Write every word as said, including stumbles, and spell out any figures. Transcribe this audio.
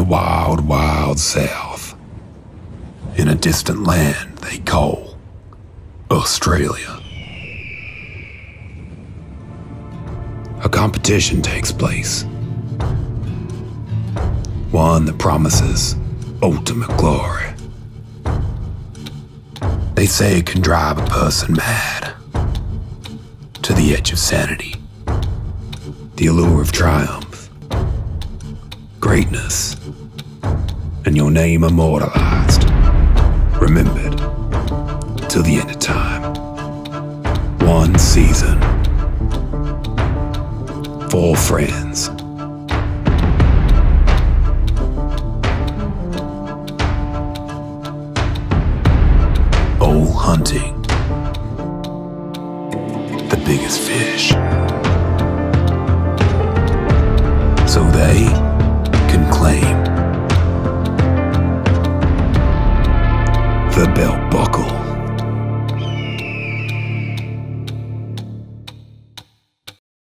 wild, wild south, in a distant land they call Australia. A competition takes place, one that promises ultimate glory. They say it can drive a person mad, to the edge of sanity. The allure of triumph, greatness, and your name immortalized, remembered till the end of time. One season, four friends. All hunting the biggest fish, so they can claim the belt buckle.